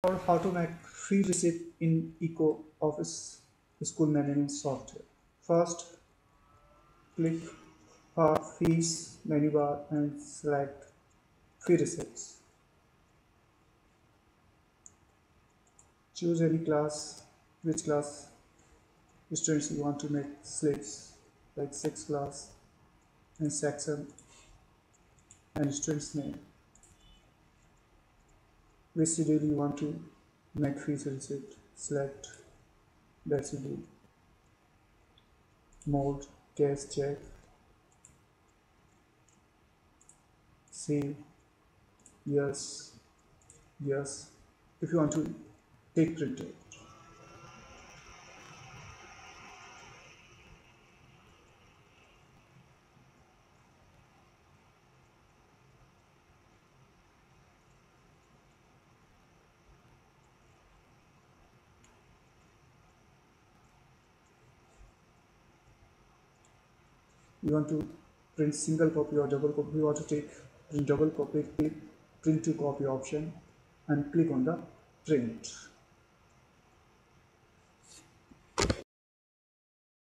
Or how to make free receipt in Eco Office school management software. First, click Fees menu bar and select Free Receipts. Choose any class, which class students you want to make slips, like 6th class, and section and student's name. Which schedule you want to make free receipt, select that schedule. Mode, case check, save, yes, yes. If you want to take printer, you want to print single copy or double copy, you want to take print double copy, click print to copy option and click on the print.